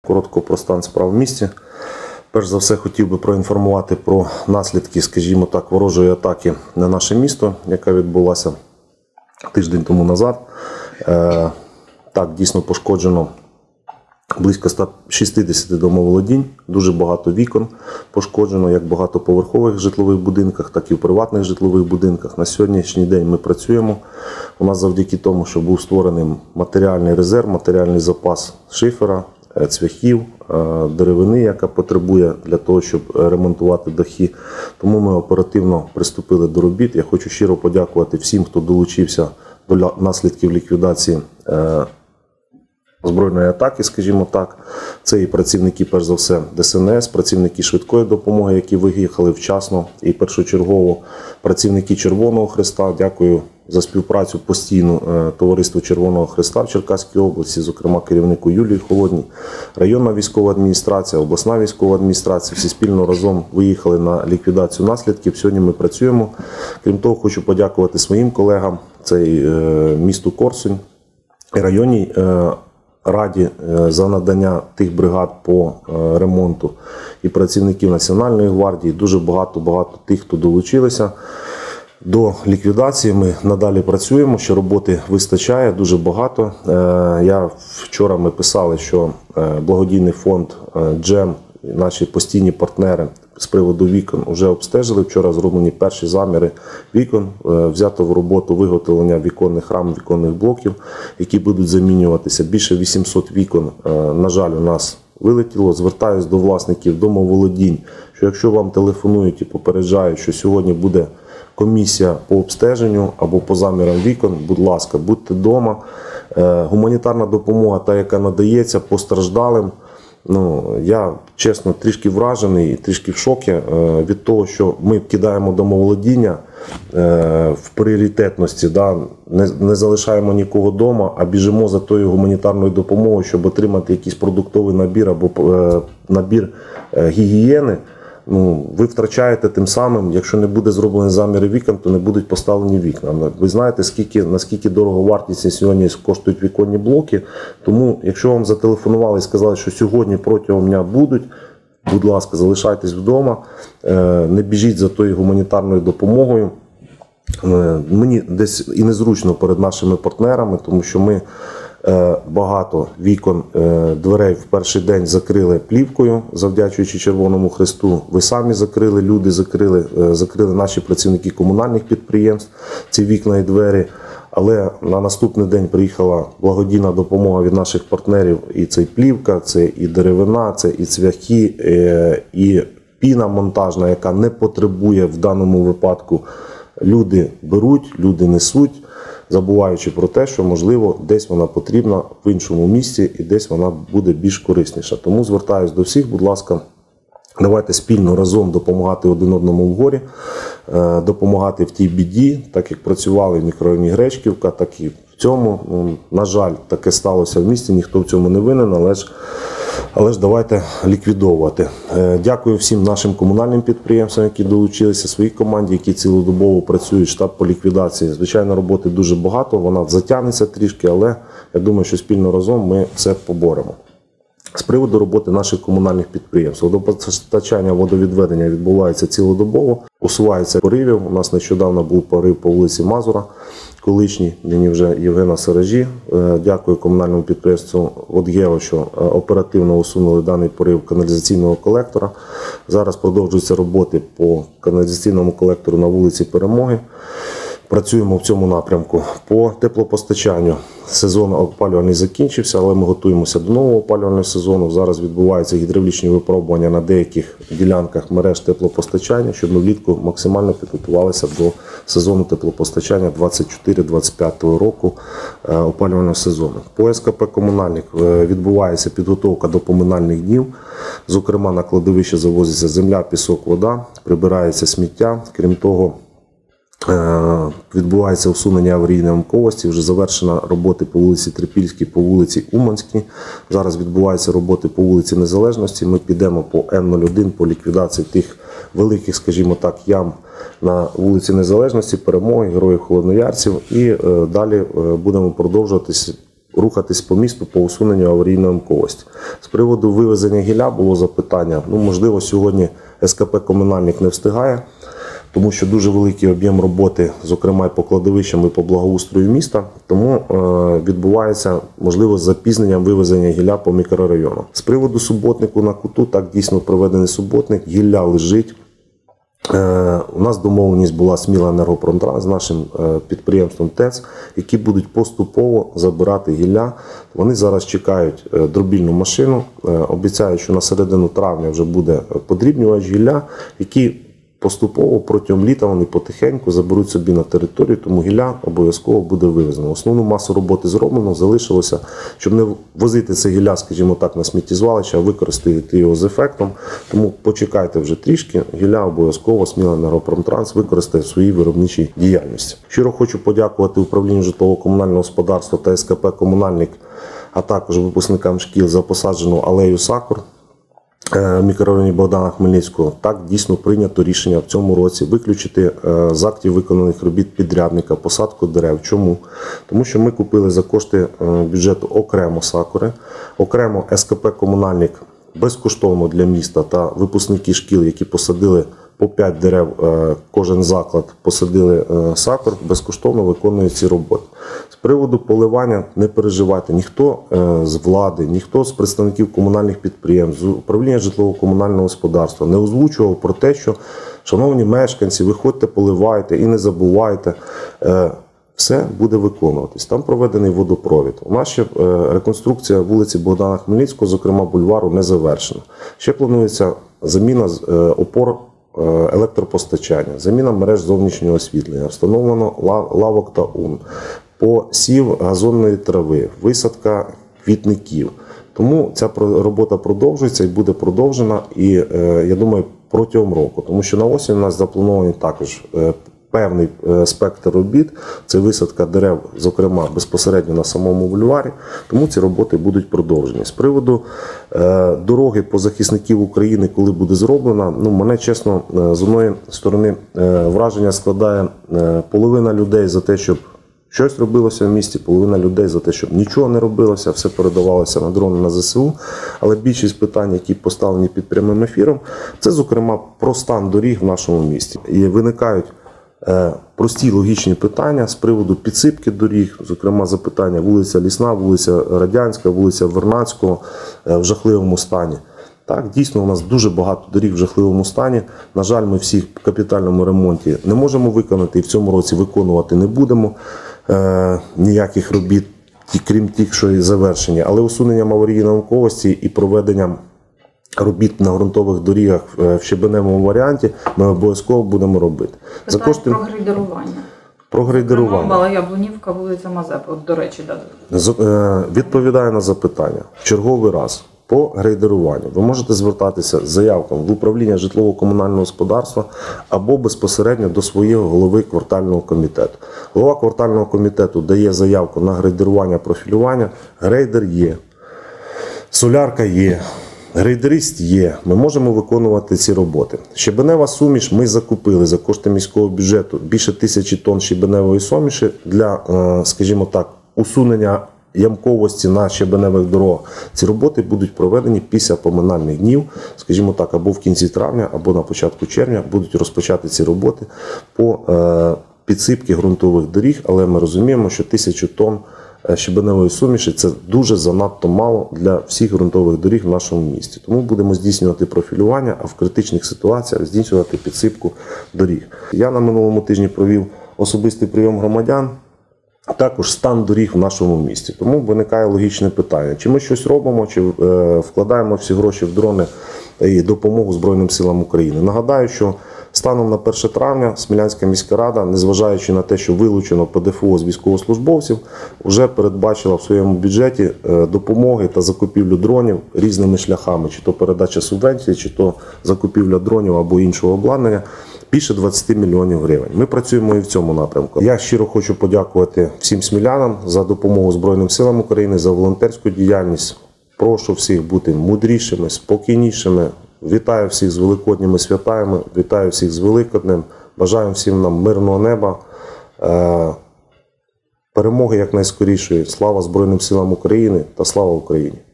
Коротко про стан справ в місті. Перш за все хотів би проінформувати про наслідки, скажімо так, ворожої атаки на наше місто, яка відбулася тиждень тому назад. Так, дійсно пошкоджено близько 160 домоволодінь, дуже багато вікон пошкоджено, як в багатоповерхових житлових будинках, так і в приватних житлових будинках. На сьогоднішній день ми працюємо. У нас завдяки тому, що був створений матеріальний резерв, матеріальний запас шифера, цвяхів, деревини, яка потребує для того, щоб ремонтувати дахи. Тому ми оперативно приступили до робіт. Я хочу щиро подякувати всім, хто долучився до наслідків ліквідації збройної атаки, скажімо так. Це і працівники, перш за все, ДСНС, працівники швидкої допомоги, які виїхали вчасно, і першочергово працівники Червоного Хреста. Дякую за співпрацю постійну Товариству Червоного Хреста в Черкаській області, зокрема керівнику Юлії Холодній, районна військова адміністрація, обласна військова адміністрація. Всі спільно разом виїхали на ліквідацію наслідків. Сьогодні ми працюємо. Крім того, хочу подякувати своїм колегам, це і місту Корсунь, і районній раді за надання тих бригад по ремонту і працівників Національної гвардії. Дуже багато тих, хто долучилися до ліквідації. Ми надалі працюємо, що роботи вистачає, дуже багато. Вчора ми писали, що благодійний фонд «Джем», наші постійні партнери з приводу вікон вже обстежили. Вчора зроблені перші заміри вікон, взято в роботу виготовлення віконних рам, віконних блоків, які будуть замінюватися. Більше 800 вікон, на жаль, у нас вилетіло. Звертаюсь до власників домоволодінь, що якщо вам телефонують і попереджають, що сьогодні буде комісія по обстеженню або по замірам вікон, будь ласка, будьте вдома. Гуманітарна допомога, та, яка надається постраждалим, я, чесно, трішки вражений, трішки в шокі від того, що ми кидаємо домоволодіння в пріоритетності, не залишаємо нікого вдома, а біжимо за тою гуманітарною допомогою, щоб отримати якийсь продуктовий набір або набір гігієни. Ви втрачаєте тим самим, якщо не буде зроблені заміри вікон, то не будуть поставлені вікна. Ви знаєте, наскільки дороговартісні сьогодні коштують віконні блоки. Тому, якщо вам зателефонували і сказали, що сьогодні протягом дня будуть, будь ласка, залишайтесь вдома, не біжіть за тою гуманітарною допомогою. Мені десь і незручно перед нашими партнерами, тому що ми багато вікон, дверей в перший день закрили плівкою, завдячуючи Червоному Хресту. Ви самі закрили, люди закрили наші працівники комунальних підприємств, ці вікна і двері. Але на наступний день приїхала благодійна допомога від наших партнерів. І це і плівка, це і деревина, це і цвяхи, і піна монтажна, яка не потребує в даному випадку. Люди беруть, люди несуть, забуваючи про те, що, можливо, десь вона потрібна в іншому місці і десь вона буде більш корисніша. Тому звертаюся до всіх, будь ласка, давайте спільно разом допомагати один одному в горі, допомагати в тій біді, так як працювали в мікрорайоні Гречківка, так і в цьому. На жаль, таке сталося в місті, ніхто в цьому не винен, але ж давайте ліквідовувати. Дякую всім нашим комунальним підприємствам, які долучилися, своїй команді, які цілодобово працюють, штаб по ліквідації. Звичайно, роботи дуже багато, вона затягнеться трішки, але я думаю, що спільно разом ми це поборемо. З приводу роботи наших комунальних підприємств. Водопостачання, водовідведення відбувається цілодобово, усувається поривів. У нас нещодавно був порив по вулиці Мазура, колишній, нині вже Євгена Саражі. Дякую комунальному підприємству «Водгео», що оперативно усунули даний порив каналізаційного колектора. Зараз продовжуються роботи по каналізаційному колектору на вулиці Перемоги. Працюємо в цьому напрямку. По теплопостачанню сезон опалювальний закінчився, але ми готуємося до нового опалювального сезону. Зараз відбуваються гідравлічні випробування на деяких ділянках мереж теплопостачання, щоб ми влітку максимально підготувалися до сезону теплопостачання 24-25 року опалювального сезону. По СКП «Комунальник» відбувається підготовка до поминальних днів. Зокрема, на кладовище завозиться земля, пісок, вода, прибирається сміття. Крім того, відбувається усунення аварійної ямковості, вже завершена роботи по вулиці Трипільській, по вулиці Уманській. Зараз відбуваються роботи по вулиці Незалежності. Ми підемо по Н-01, по ліквідації тих великих, скажімо так, ям на вулиці Незалежності, Перемоги, Героїв Холодноярців. І далі будемо продовжувати рухатись по місту по усуненню аварійної ямковості. З приводу вивезення гілля було запитання. Можливо, сьогодні СКП «Комунальник» не встигає, тому що дуже великий об'єм роботи, зокрема і по кладовищам, і по благоустрою міста, тому відбувається, можливо, з запізненням вивезення гілля по мікрорайону. З приводу суботнику на куту, так, дійсно проведений суботник, гілля лежить. У нас домовленість була Сміла Енергопромтранс з нашим підприємством ТЕЦ, які будуть поступово забирати гілля. Вони зараз чекають дробільну машину, обіцяють, що на середину травня вже буде подрібнювач гілля, який поступово протягом літа вони потихеньку заберуть собі на територію, тому гілля обов'язково буде вивезено. Основну масу роботи зроблено, залишилося, щоб не возити це гілля, скажімо так, на сміттєзвалище, а використати його з ефектом. Тому почекайте вже трішки, гілля обов'язково Сміла Енергопромтранс використає в своїй виробничій діяльності. Щиро хочу подякувати управлінню житлово-комунального господарства та СКП «Комунальник», а також випускникам шкіл за посаджену алею сакур в мікрорайоні Богдана Хмельницького. Так, дійсно прийнято рішення в цьому році виключити з актів виконаних робіт підрядника посадку дерев. Чому? Тому що ми купили за кошти бюджету окремо сакури, окремо СКП «Комунальник» безкоштовно для міста та випускники шкіл, які посадили по 5 дерев, кожен заклад посадили сакур, безкоштовно виконують ці роботи. З приводу поливання не переживайте, ніхто з влади, ніхто з представників комунальних підприємств, з управління житлово-комунального господарства не озвучував про те, що, шановні мешканці, виходьте, поливайте і не забувайте. Все буде виконуватись. Там проведений водопровід. У нас ще реконструкція вулиці Богдана Хмельницького, зокрема бульвару, не завершена. Ще планується заміна опор електропостачання, заміна мереж зовнішнього освітлення, встановлено лавок та ун, посів газонної трави, висадка квітників. Тому ця робота продовжується і буде продовжена, і я думаю, протягом року. Тому що на осінь у нас заплановані також певний спектр робіт, це висадка дерев, зокрема, безпосередньо на самому бульварі, тому ці роботи будуть продовжені. З приводу дороги по захисників України, коли буде зроблена, мене, чесно, з одної сторони враження складає половина людей за те, щоб щось робилося в місті, половина людей за те, щоб нічого не робилося, все передавалося на дрони на ЗСУ. Але більшість питань, які поставлені під прямим ефіром, це, зокрема, про стан доріг в нашому місті. І виникають прості логічні питання з приводу підсипки доріг, зокрема запитання вулиця Лісна, вулиця Радянська, вулиця Вернадського в жахливому стані. Так, дійсно, у нас дуже багато доріг в жахливому стані. На жаль, ми всіх в капітальному ремонті не можемо виконати і в цьому році виконувати не будемо ніяких робіт, крім тих, що і завершені. Але усуненням аварійної ямковості і проведенням робіт на ґрунтових дорігах в щебеневому варіанті ми обов'язково будемо робити. За кошти... Про грейдерування. Про грейдерування. Мала Яблунівка, вулиця Мазепи, до речі, відповідаю на запитання. В черговий раз. По грейдеруванню ви можете звертатися з заявками в управління житлово-комунального господарства або безпосередньо до свого голови квартального комітету. Голова квартального комітету дає заявку на грейдерування, профілювання. Грейдер є, солярка є, грейдерист є. Ми можемо виконувати ці роботи. Щебенева суміш ми закупили за кошти міського бюджету більше 1000 тонн щебеневої суміші для, скажімо так, усунення ямковості на щебеневих дорогах. Ці роботи будуть проведені після поминальних днів, скажімо так, або в кінці травня, або на початку червня будуть розпочати ці роботи по підсипці ґрунтових доріг, але ми розуміємо, що 1000 тонн щебеневої суміші – це дуже занадто мало для всіх ґрунтових доріг в нашому місті. Тому будемо здійснювати профілювання, а в критичних ситуаціях здійснювати підсипку доріг. Я на минулому тижні провів особистий прийом громадян, а також стан доріг в нашому місті. Тому виникає логічне питання, чи ми щось робимо, чи вкладаємо всі гроші в дрони і допомогу Збройним силам України. Нагадаю, що станом на 1 травня Смілянська міська рада, незважаючи на те, що вилучено ПДФО з військовослужбовців, вже передбачила в своєму бюджеті допомоги та закупівлю дронів різними шляхами, чи то передача субвенцій, чи то закупівля дронів або іншого обладнання, більше 20 мільйонів гривень. Ми працюємо і в цьому напрямку. Я щиро хочу подякувати всім смілянам за допомогу Збройним силам України, за волонтерську діяльність. Прошу всіх бути мудрішими, спокійнішими. Вітаю всіх з великодніми святами, вітаю всіх з Великоднем. Бажаю всім нам мирного неба, Перемоги якнайскорішої. Слава Збройним силам України та слава Україні!